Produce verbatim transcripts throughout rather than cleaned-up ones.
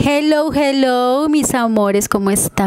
Hello, hello, mis amores, ¿cómo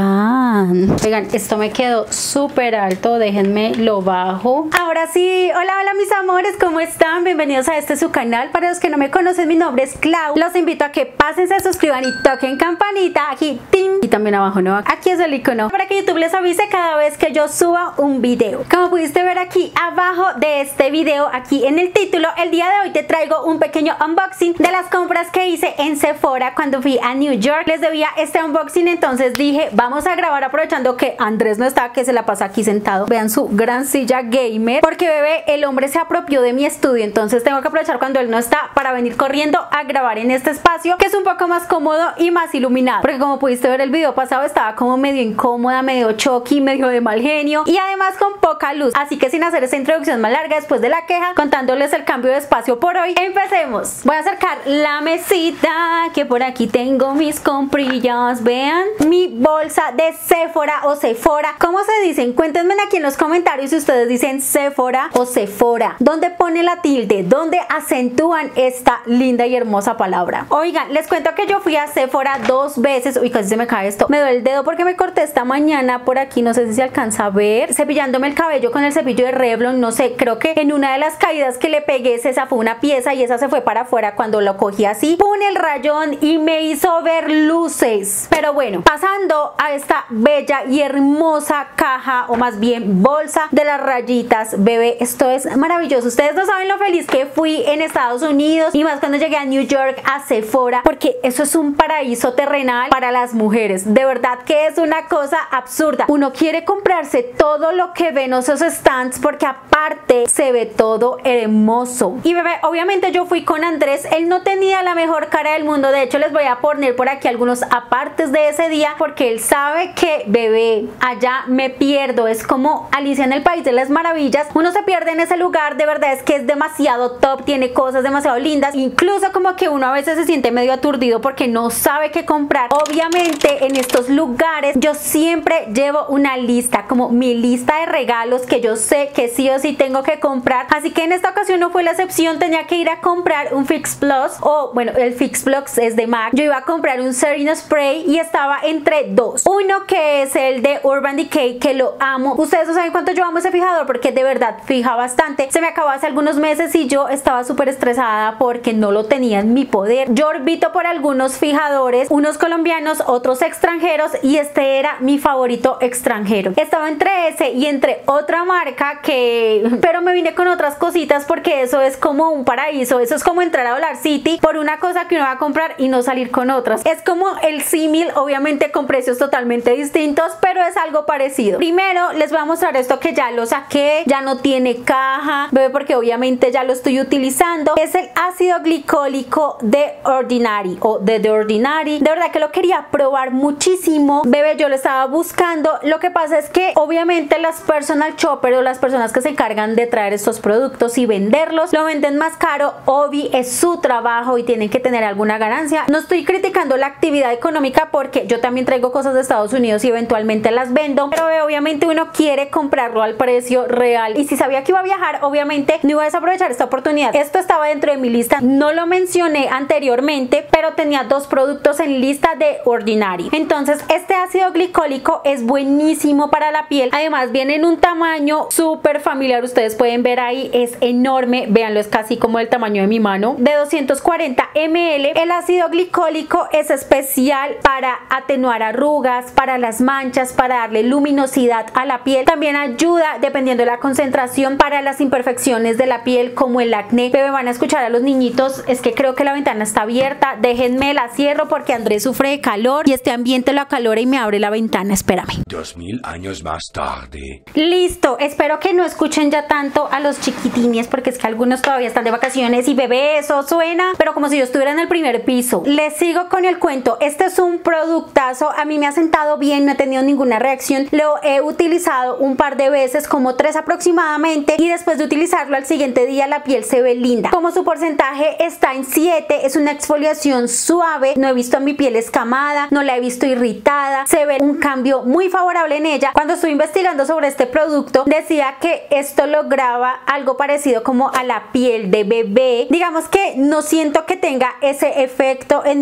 están? Oigan, esto me quedó súper alto, déjenme lo bajo. Ahora sí, hola, hola mis amores, ¿cómo están? Bienvenidos a este su canal. Para los que no me conocen, mi nombre es Clau. Los invito a que pasen, se suscriban y toquen campanita aquí, ¡ting! Y también abajo, ¿no? Aquí es el icono para que YouTube les avise cada vez que yo suba un video. Como pudiste ver aquí abajo de este video, aquí en el título, el día de hoy te traigo un pequeño unboxing de las compras que hice en Sephora cuando fui a New York. Les debía este unboxing, entonces dije vamos a grabar aprovechando que Andrés no está, que se la pasa aquí sentado. Vean su gran silla gamer, porque bebé, el hombre se apropió de mi estudio, entonces tengo que aprovechar cuando él no está para venir corriendo a grabar en este espacio que es un poco más cómodo y más iluminado, porque como pudiste ver el video pasado estaba como medio incómoda, medio choqui, medio de mal genio y además con poca luz. Así que sin hacer esta introducción más larga después de la queja, contándoles el cambio de espacio por hoy, empecemos. Voy a acercar la mesita, que por aquí tengo mis comprillas. Vean mi bolsa de Sephora o Sephora, ¿cómo se dicen? Cuéntenme aquí en los comentarios si ustedes dicen Sephora o Sephora. ¿Dónde pone la tilde? ¿Dónde acentúan esta linda y hermosa palabra? Oigan, les cuento que yo fui a Sephora dos veces. Uy, casi se me cae esto. Me duele el dedo porque me corté esta mañana por aquí, no sé si se alcanza a ver, cepillándome el cabello con el cepillo de Revlon. No sé, creo que en una de las caídas que le pegué se zafó una pieza y esa se fue para afuera. Cuando lo cogí así, pone el rayón y me hizo ver luces. Pero bueno, pasando a esta bella y hermosa caja, o más bien bolsa de las rayitas, bebé, esto es maravilloso. Ustedes no saben lo feliz que fui en Estados Unidos y más cuando llegué a New York, a Sephora, porque eso es un paraíso terrenal para las mujeres. De verdad que es una cosa absurda. Uno quiere comprarse todo lo que ve en esos stands porque aparte se ve todo hermoso. Y bebé, obviamente yo fui con Andrés. Él no tenía la mejor cara del mundo. De hecho, les voy a poner por aquí algunos apartes de ese día porque él sabe que, bebé, allá me pierdo. Es como Alicia en el País de las Maravillas. Uno se pierde en ese lugar. De verdad es que es demasiado top. Tiene cosas demasiado lindas. Incluso como que uno a veces se siente medio aturdido porque no sabe qué comprar. Obviamente en estos lugares yo siempre llevo una lista, como mi lista de regalos que yo sé que sí o sí tengo que comprar. Así que en esta ocasión no fue la excepción. Tenía que ir a comprar un Fix Plus, o bueno, el Fix Plus es de MAC. Yo iba a comprar un Setting Spray y estaba entre dos. Uno que es el de Urban Decay, que lo amo. Ustedes no saben cuánto yo amo ese fijador porque de verdad fija bastante. Se me acabó hace algunos meses y yo estaba súper estresada porque no lo tenía en mi poder. Yo orbito por algunos fijadores, unos colombianos, otros extranjeros, y este era mi favorito extranjero. Estaba entre ese y entre otra marca que... pero me vine con otras cositas porque eso es como un paraíso. Eso es como entrar a Dollar City por una cosa que uno va a comprar y no salir con otras. Es como el símil, obviamente con precios totalmente distintos, pero es algo parecido. Primero les voy a mostrar esto que ya lo saqué, ya no tiene caja, bebé, porque obviamente ya lo estoy utilizando. Es el ácido glicólico de Ordinary o de The Ordinary. De verdad que lo quería probar muchísimo, bebé, yo lo estaba buscando. Lo que pasa es que obviamente las personal shopper o las personas que se encargan de traer estos productos y venderlos, lo venden más caro. Obvi, es su trabajo y tienen que tener alguna ganancia. No estoy criticando la actividad económica porque yo también traigo cosas de Estados Unidos y eventualmente las vendo, pero obviamente uno quiere comprarlo al precio real, y si sabía que iba a viajar, obviamente no iba a desaprovechar esta oportunidad. Esto estaba dentro de mi lista, no lo mencioné anteriormente, pero tenía dos productos en lista de Ordinary. Entonces este ácido glicólico es buenísimo para la piel, además viene en un tamaño súper familiar. Ustedes pueden ver ahí, es enorme, véanlo, es casi como el tamaño de mi mano, de doscientos cuarenta mililitros. El ácido glicólico es especial para atenuar arrugas, para las manchas, para darle luminosidad a la piel. También ayuda, dependiendo de la concentración, para las imperfecciones de la piel como el acné. Bebé, van a escuchar a los niñitos, es que creo que la ventana está abierta. Déjenme la cierro porque Andrés sufre de calor y este ambiente lo acalora y me abre la ventana. Espérame. Dos mil años más tarde. Listo, espero que no escuchen ya tanto a los chiquitines porque es que algunos todavía están de vacaciones y bebé, eso suena, pero como si yo estuviera en el primer piso. Les sigo con el cuento. Este es un productazo, a mí me ha sentado bien, no he tenido ninguna reacción. Lo he utilizado un par de veces, como tres aproximadamente, y después de utilizarlo al siguiente día la piel se ve linda. Como su porcentaje está en siete, es una exfoliación suave, no he visto a mi piel escamada, no la he visto irritada, se ve un cambio muy favorable en ella. Cuando estuve investigando sobre este producto decía que esto lograba algo parecido como a la piel de bebé. Digamos que no siento que tenga ese efecto en mi piel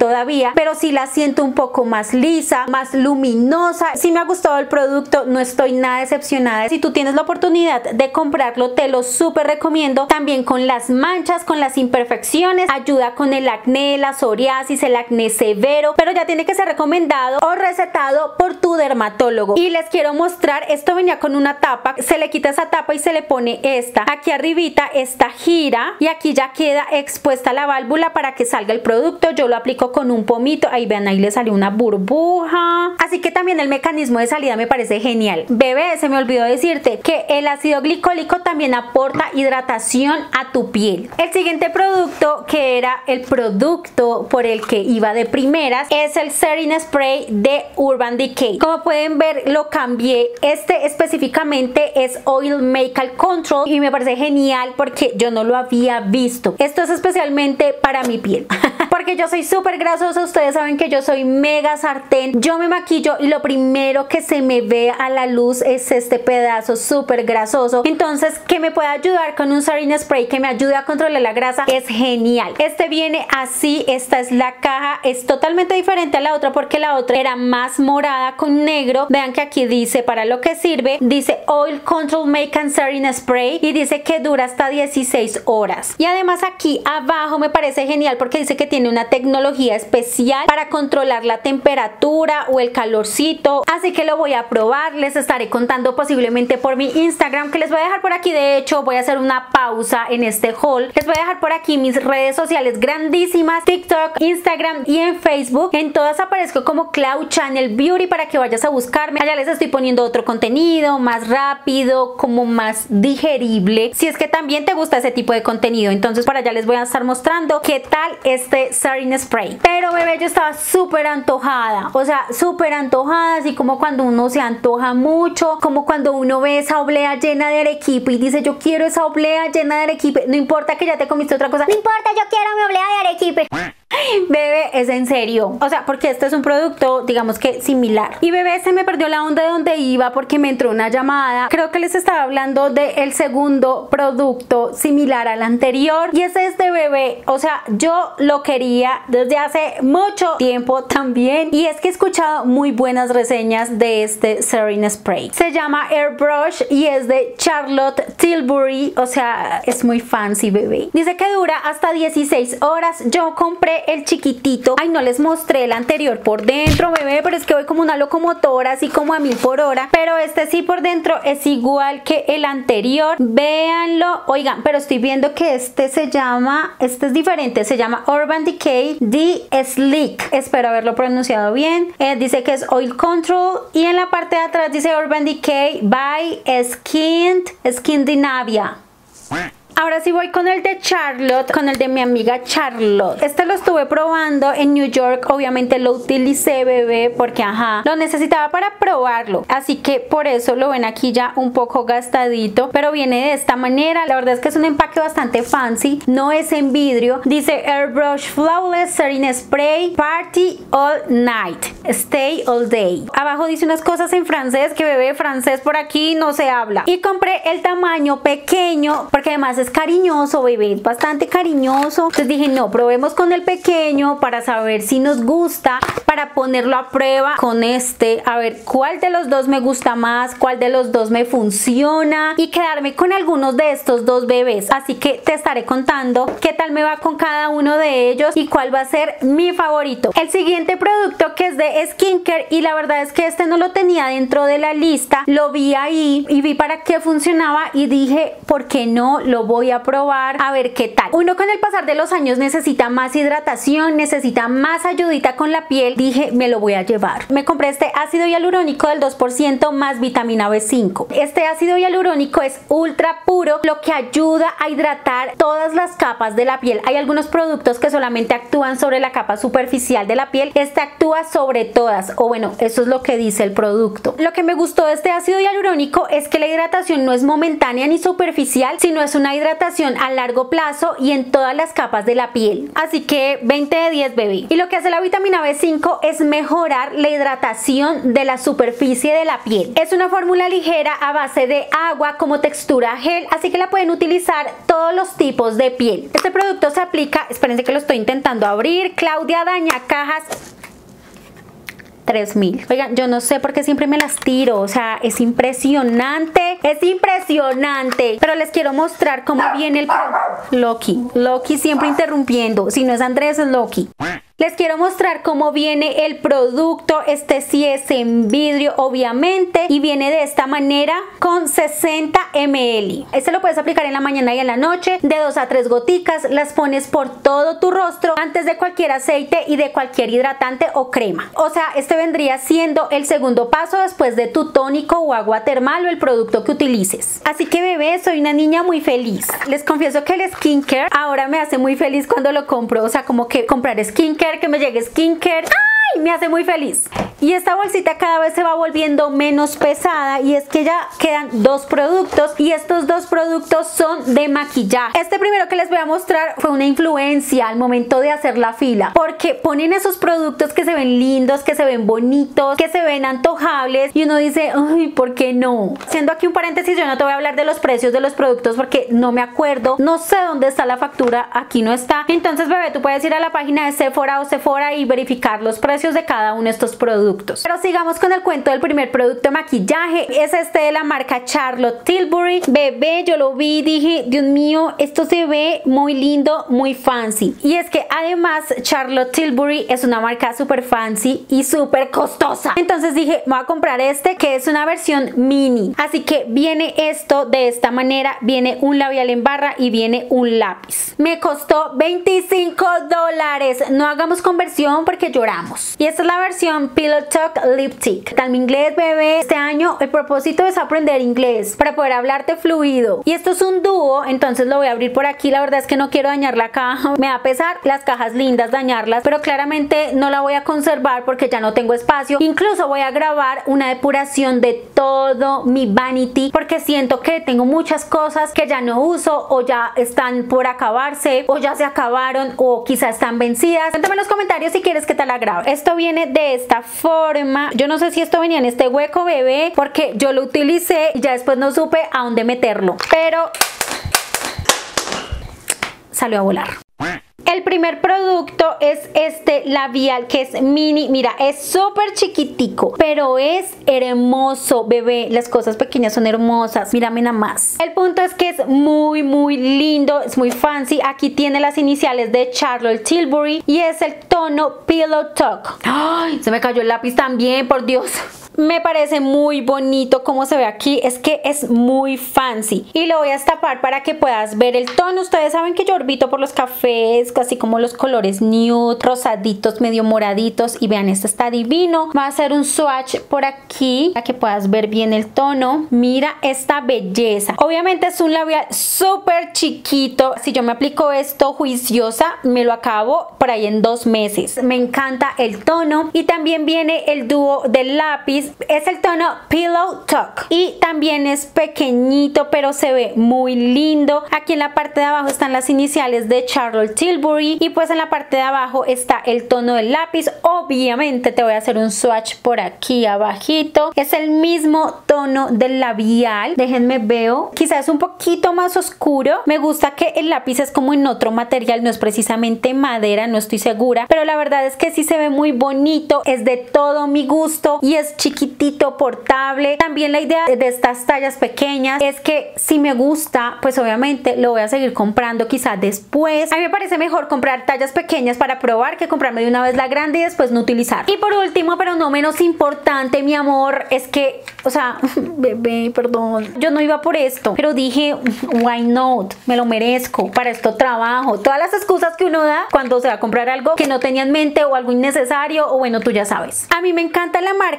todavía, pero sí la siento un poco más lisa, más luminosa. Sí me ha gustado el producto, no estoy nada decepcionada. Si tú tienes la oportunidad de comprarlo, te lo súper recomiendo. También con las manchas, con las imperfecciones, ayuda con el acné, la psoriasis, el acné severo, pero ya tiene que ser recomendado o recetado por tu dermatólogo. Y les quiero mostrar, esto venía con una tapa, se le quita esa tapa y se le pone esta. Aquí arribita esta gira y aquí ya queda expuesta la válvula para que salga el producto. Yo lo aplico con un pomito, ahí vean, ahí le salió una burbuja. Así que también el mecanismo de salida me parece genial. Bebé, se me olvidó decirte que el ácido glicólico también aporta hidratación a tu piel. El siguiente producto, que era el producto por el que iba de primeras, es el Setting Spray de Urban Decay. Como pueden ver, lo cambié. Este específicamente es Oil Makeup Control y me parece genial porque yo no lo había visto. Esto es especialmente para mi piel porque yo soy súper grasosa. Ustedes saben que yo soy mega sartén. Yo me maquillo y lo primero que se me ve a la luz es este pedazo súper grasoso. Entonces, que me pueda ayudar con un Setting Spray que me ayude a controlar la grasa es genial. Este viene así, esta es la caja, es totalmente diferente a la otra porque la otra era más morada con negro. Vean que aquí dice para lo que sirve, dice Oil Control Make and Setting Spray y dice que dura hasta dieciséis horas. Y además aquí abajo me parece genial porque dice que tiene una tecnología especial para controlar la temperatura o el calorcito, así que lo voy a probar. Les estaré contando posiblemente por mi Instagram, que les voy a dejar por aquí. De hecho, voy a hacer una pausa en este haul. Les voy a dejar por aquí mis redes sociales grandísimas: TikTok, Instagram y en Facebook. En todas aparezco como Clau Channel Beauty para que vayas a buscarme. Allá les estoy poniendo otro contenido más rápido, como más digerible, si es que también te gusta ese tipo de contenido. Entonces por allá les voy a estar mostrando qué tal este Setting Spray. Pero bebé, yo estaba súper antojada, o sea, súper antojada, así como cuando uno se antoja mucho, como cuando uno ve esa oblea llena de arequipe y dice yo quiero esa oblea llena de arequipe. No importa que ya te comiste otra cosa, no importa, yo quiero mi oblea de arequipe. Bebé, es en serio, o sea, porque este es un producto, digamos que similar. Y bebé, se me perdió la onda de donde iba porque me entró una llamada. Creo que les estaba hablando del segundo producto similar al anterior y es este, bebé. O sea, yo lo quería desde hace mucho tiempo también y es que he escuchado muy buenas reseñas de este Setting Spray. Se llama Airbrush y es de Charlotte Tilbury, o sea, es muy fancy, bebé. Dice que dura hasta dieciséis horas. Yo compré el chiquitito. Ay, no les mostré el anterior por dentro, bebé, pero es que voy como una locomotora, así como a mil por hora. Pero este sí por dentro es igual que el anterior. Véanlo. Oigan, pero estoy viendo que este se llama, este es diferente, se llama Urban Decay The Sleek. Espero haberlo pronunciado bien. Eh, dice que es Oil Control y en la parte de atrás dice Urban Decay by Skin Scandinavia. Ahora sí voy con el de Charlotte, con el de mi amiga Charlotte. Este lo estuve probando en New York. Obviamente lo utilicé, bebé, porque ajá, lo necesitaba para probarlo. Así que por eso lo ven aquí ya un poco gastadito. Pero viene de esta manera. La verdad es que es un empaque bastante fancy. No es en vidrio. Dice Airbrush Flawless Setting Spray Party All Night Stay All Day. Abajo dice unas cosas en francés que, bebé, francés por aquí no se habla. Y compré el tamaño pequeño porque además es cariñoso, bebé, bastante cariñoso. Entonces dije, no, probemos con el pequeño para saber si nos gusta, para ponerlo a prueba con este, a ver cuál de los dos me gusta más, cuál de los dos me funciona y quedarme con algunos de estos dos bebés. Así que te estaré contando qué tal me va con cada uno de ellos y cuál va a ser mi favorito. El siguiente producto, que es de skincare, y la verdad es que este no lo tenía dentro de la lista, lo vi ahí y vi para qué funcionaba y dije, ¿por qué no lo voy voy a probar a ver qué tal? Uno con el pasar de los años necesita más hidratación, necesita más ayudita con la piel. Dije, me lo voy a llevar. Me compré este ácido hialurónico del dos por ciento más vitamina B cinco. Este ácido hialurónico es ultra puro, lo que ayuda a hidratar todas las capas de la piel. Hay algunos productos que solamente actúan sobre la capa superficial de la piel. Este actúa sobre todas, o bueno, eso es lo que dice el producto. Lo que me gustó de este ácido hialurónico es que la hidratación no es momentánea ni superficial, sino es una hidratación hidratación a largo plazo y en todas las capas de la piel. Así que veinte de diez, bebé. Y lo que hace la vitamina B cinco es mejorar la hidratación de la superficie de la piel. Es una fórmula ligera a base de agua como textura gel, así que la pueden utilizar todos los tipos de piel. Este producto se aplica, espérense que lo estoy intentando abrir, Claudia daña cajas, tres mil. Oigan, yo no sé por qué siempre me las tiro, o sea, es impresionante, es impresionante. Pero les quiero mostrar cómo viene el... Loki, Loki siempre interrumpiendo, si no es Andrés es Loki. Les quiero mostrar cómo viene el producto. Este sí es en vidrio, obviamente, y viene de esta manera con sesenta mililitros. Este lo puedes aplicar en la mañana y en la noche, de dos a tres goticas. Las pones por todo tu rostro antes de cualquier aceite y de cualquier hidratante o crema. O sea, este vendría siendo el segundo paso después de tu tónico o agua termal o el producto que utilices. Así que, bebé, soy una niña muy feliz. Les confieso que el skincare ahora me hace muy feliz cuando lo compro. O sea, como que comprar skincare, que me llegue skincare, ¡ay!, me hace muy feliz. Y esta bolsita cada vez se va volviendo menos pesada, y es que ya quedan dos productos, y estos dos productos son de maquillaje. Este primero que les voy a mostrar fue una influencia al momento de hacer la fila, porque ponen esos productos que se ven lindos, que se ven bonitos, que se ven antojables, y uno dice, ay, ¿por qué no? Siendo aquí un paréntesis, yo no te voy a hablar de los precios de los productos porque no me acuerdo, no sé dónde está la factura, aquí no está. Entonces, bebé, tú puedes ir a la página de Sephora o Sephora y verificar los precios de cada uno de estos productos. Pero sigamos con el cuento del primer producto de maquillaje. Es este de la marca Charlotte Tilbury. Bebé, yo lo vi y dije, Dios mío, esto se ve muy lindo, muy fancy. Y es que además Charlotte Tilbury es una marca súper fancy y súper costosa. Entonces dije, voy a comprar este, que es una versión mini. Así que viene esto de esta manera, viene un labial en barra y viene un lápiz. Me costó veinticinco dólares. No hagamos conversión porque lloramos. Y esta es la versión Pillow Talk Lipstick. Tal mi inglés, bebé. Este año el propósito es aprender inglés para poder hablarte fluido. Y esto es un dúo, entonces lo voy a abrir por aquí. La verdad es que no quiero dañar la caja. Me va a pesar las cajas lindas dañarlas, pero claramente no la voy a conservar porque ya no tengo espacio. Incluso voy a grabar una depuración de todo mi vanity porque siento que tengo muchas cosas que ya no uso, o ya están por acabarse, o ya se acabaron, o quizás están vencidas. Cuéntame en los comentarios si quieres que te la grabe. Esto viene de esta forma. Yo no sé si esto venía en este hueco, bebé, porque yo lo utilicé y ya después no supe a dónde meterlo, pero salió a volar. El primer producto es este labial que es mini. Mira, es súper chiquitico, pero es hermoso, bebé. Las cosas pequeñas son hermosas. Mírame nada más. El punto es que es muy, muy lindo. Es muy fancy. Aquí tiene las iniciales de Charlotte Tilbury y es el tono Pillow Talk. ¡Ay! Se me cayó el lápiz también, por Dios. Me parece muy bonito como se ve aquí, es que es muy fancy. Y lo voy a destapar para que puedas ver el tono. Ustedes saben que yo orbito por los cafés, así como los colores nude, rosaditos, medio moraditos. Y vean, este está divino. Va a hacer un swatch por aquí para que puedas ver bien el tono. Mira esta belleza. Obviamente es un labial súper chiquito. Si yo me aplico esto juiciosa, me lo acabo por ahí en dos meses. Me encanta el tono. Y también viene el dúo del lápiz. Es el tono Pillow Talk y también es pequeñito, pero se ve muy lindo. Aquí en la parte de abajo están las iniciales de Charlotte Tilbury y pues en la parte de abajo está el tono del lápiz. Obviamente te voy a hacer un swatch por aquí abajito. Es el mismo tono del labial. Déjenme veo. Quizás un poquito más oscuro. Me gusta que el lápiz es como en otro material, no es precisamente madera, no estoy segura, pero la verdad es que sí se ve muy bonito. Es de todo mi gusto y es chiquito, chiquitito, portable. También la idea de estas tallas pequeñas es que si me gusta, pues obviamente lo voy a seguir comprando quizás después. A mí me parece mejor comprar tallas pequeñas para probar que comprarme de una vez la grande y después no utilizar. Y por último, pero no menos importante, mi amor, es que, o sea, bebé, perdón, yo no iba por esto, pero dije, why not, me lo merezco, para esto trabajo. Todas las excusas que uno da cuando se va a comprar algo que no tenía en mente o algo innecesario, o bueno, tú ya sabes. A mí me encanta la marca Rare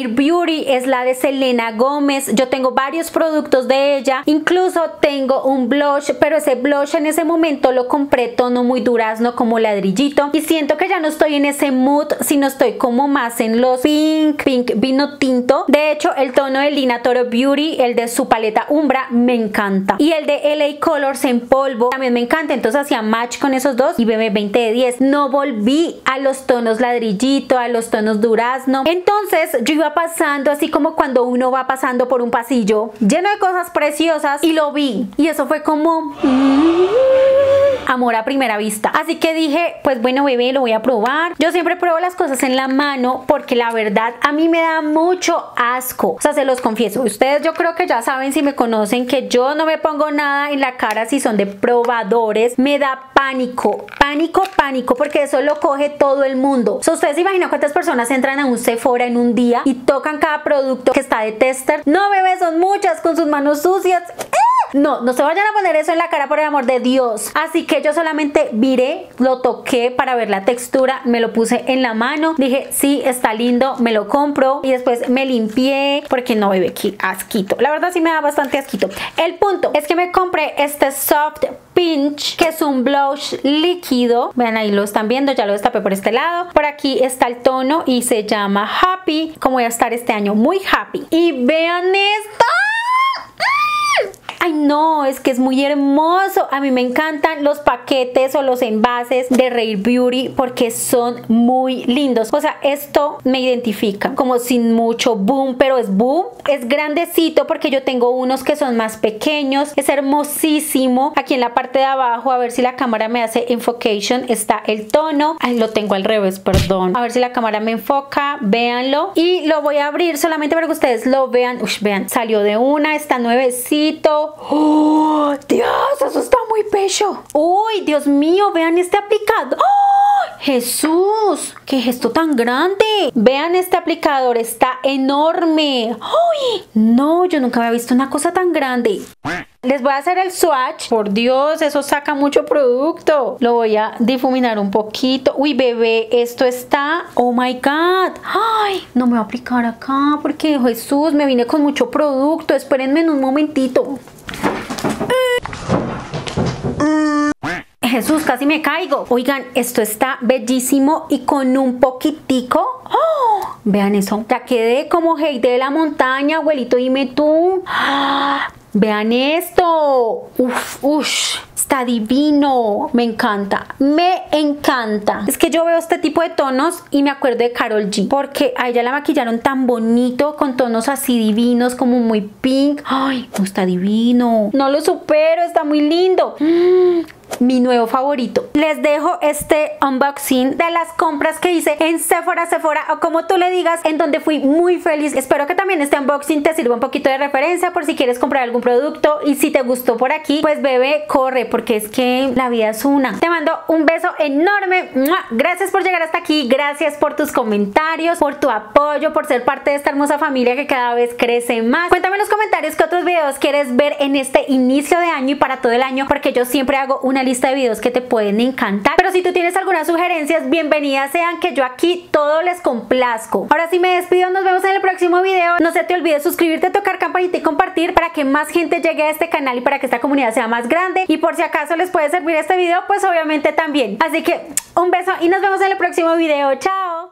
Rare Beauty, es la de Selena Gómez. Yo tengo varios productos de ella, incluso tengo un blush, pero ese blush en ese momento lo compré tono muy durazno como ladrillito y siento que ya no estoy en ese mood, sino estoy como más en los pink, pink vino tinto. De hecho, el tono de Lina Toro Beauty, el de su paleta Umbra, me encanta, y el de L A Colors en polvo también me encanta, entonces hacía match con esos dos y bebé veinte de diez. No volví a los tonos ladrillito, a los tonos durazno. Entonces yo iba pasando así como cuando uno va pasando por un pasillo lleno de cosas preciosas y lo vi, y eso fue como mmm, amor a primera vista. Así que dije, pues bueno bebé, lo voy a probar. Yo siempre pruebo las cosas en la mano porque la verdad a mí me da mucho asco, o sea, se los confieso. Ustedes yo creo que ya saben, si me conocen, que yo no me pongo nada en la cara si son de probadores. Me da pánico, pánico, pánico, porque eso lo coge todo el mundo. O sea, ustedes se imaginan cuántas personas entran a un Sephora en un día y tocan cada producto que está de tester. No bebé, son muchas con sus manos sucias. ¡Eh! No, no se vayan a poner eso en la cara, por el amor de Dios. Así que yo solamente miré, lo toqué para ver la textura, me lo puse en la mano, dije, sí, está lindo, me lo compro, y después me limpié, porque no bebé, qué asquito. La verdad sí me da bastante asquito. El punto es que me compré este Soft Pinch, que es un blush líquido. Vean, ahí lo están viendo, ya lo destapé por este lado. Por aquí está el tono y se llama Happy, como voy a estar este año muy happy. Y vean esto. Ay no, es que es muy hermoso. A mí me encantan los paquetes o los envases de Rare Beauty porque son muy lindos. O sea, esto me identifica como sin mucho boom, pero es boom. Es grandecito porque yo tengo unos que son más pequeños. Es hermosísimo. Aquí en la parte de abajo, a ver si la cámara me hace enfocation, está el tono. Ay, lo tengo al revés, perdón. A ver si la cámara me enfoca, véanlo. Y lo voy a abrir solamente para que ustedes lo vean. Uy, vean, salió de una, está nuevecito. ¡Oh, Dios! Eso está muy pecho. ¡Uy, Dios mío! Vean este aplicador. ¡Oh, Jesús! ¡Qué gesto tan grande! Vean este aplicador, está enorme. ¡Uy! No, yo nunca había visto una cosa tan grande. Les voy a hacer el swatch. Por Dios, eso saca mucho producto. Lo voy a difuminar un poquito. Uy, bebé, esto está... Oh my God. Ay, no me voy a aplicar acá porque, Jesús, me vine con mucho producto. Espérenme en un momentito. Jesús, casi me caigo. Oigan, esto está bellísimo y con un poquitico. ¡Oh! Vean eso. Ya quedé como Hey de la montaña, abuelito, dime tú. ¡Oh! Vean esto. Uf, uf. Está divino. Me encanta. Me encanta. Es que yo veo este tipo de tonos y me acuerdo de Karol G. Porque a ella la maquillaron tan bonito, con tonos así divinos, como muy pink. Ay, no, está divino. No lo supero. Está muy lindo. Mm. Mi nuevo favorito. Les dejo este unboxing de las compras que hice en Sephora, Sephora o como tú le digas, en donde fui muy feliz. Espero que también este unboxing te sirva un poquito de referencia por si quieres comprar algún producto, y si te gustó por aquí, pues bebé, corre, porque es que la vida es una. Te mando un beso enorme. Gracias por llegar hasta aquí, gracias por tus comentarios, por tu apoyo, por ser parte de esta hermosa familia que cada vez crece más. Cuéntame en los comentarios qué otros videos quieres ver en este inicio de año y para todo el año, porque yo siempre hago una lista de videos que te pueden encantar. Pero si tú tienes algunas sugerencias, bienvenidas sean, que yo aquí todo les complazco. Ahora sí me despido, nos vemos en el próximo video. No se te olvide suscribirte, tocar campanita y compartir para que más gente llegue a este canal y para que esta comunidad sea más grande. Y por si acaso les puede servir este video, pues obviamente también. Así que un beso y nos vemos en el próximo video. Chao.